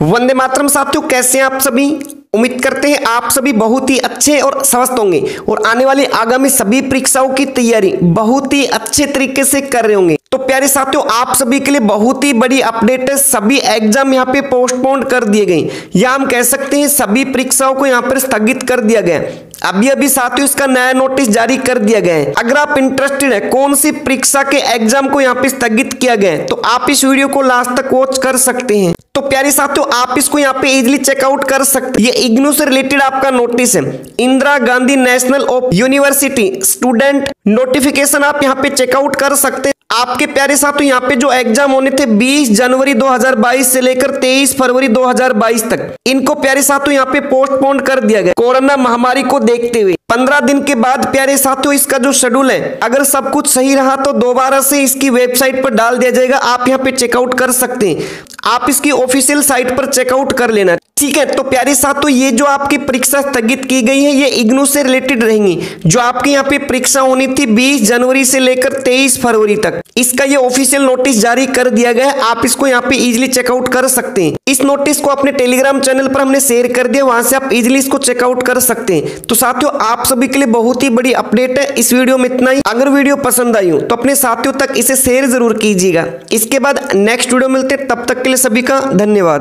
वंदे मातरम साथियों, कैसे हैं आप सभी। उम्मीद करते हैं आप सभी बहुत ही अच्छे और स्वस्थ होंगे और आने वाली आगामी सभी परीक्षाओं की तैयारी बहुत ही अच्छे तरीके से कर रहे होंगे। तो प्यारे साथियों, आप सभी के लिए बहुत ही बड़ी अपडेट है। सभी एग्जाम यहाँ पे पोस्टपोन कर दिए गए, या हम कह सकते हैं सभी परीक्षाओं को यहाँ पर स्थगित कर दिया गया। अभी साथियों इसका नया नोटिस जारी कर दिया गया है। अगर आप इंटरेस्टेड है कौन सी परीक्षा के एग्जाम को यहाँ पे स्थगित किया गया है, तो आप इस वीडियो को लास्ट तक वॉच कर सकते हैं। तो प्यारे साथियों, आप इसको यहाँ पे इजीली चेकआउट कर सकते हैं। ये इग्नू से रिलेटेड आपका नोटिस है। Indira Gandhi national open university student notification आप यहाँ पे चेकआउट कर सकते हैं। आपके प्यारे साथियों, यहाँ पे जो एग्जाम होने थे 20 जनवरी 2022 से लेकर 23 फरवरी 2022 तक, इनको प्यारे साथियों यहाँ पे पोस्टपोन कर दिया गया कोरोना महामारी को देखते हुए। 15 दिन के बाद प्यारे साथियों इसका जो शेड्यूल है, अगर सब कुछ सही रहा तो दोबारा से इसकी वेबसाइट पर डाल दिया जाएगा। आप यहाँ पे चेकआउट कर सकते हैं। आप इसकी ऑफिशियल साइट पर चेकआउट कर लेना, ठीक है। तो प्यारे साथियों, ये जो आपकी परीक्षा स्थगित की गई है ये इग्नू से रिलेटेड रहेंगी। जो आपकी यहाँ पे परीक्षा होनी थी 20 जनवरी से लेकर 23 फरवरी तक, इसका ये ऑफिशियल नोटिस जारी कर दिया गया है। आप इसको यहाँ पे इजीली चेकआउट कर सकते हैं। इस नोटिस को अपने टेलीग्राम चैनल पर हमने शेयर कर दिया, वहां से आप इजीली इसको चेकआउट कर सकते हैं। तो साथियों, आप सभी के लिए बहुत ही बड़ी अपडेट है। इस वीडियो में इतना ही। अगर वीडियो पसंद आई हो तो अपने साथियों तक इसे शेयर जरूर कीजिएगा। इसके बाद नेक्स्ट वीडियो मिलते हैं, तब तक के लिए सभी का धन्यवाद।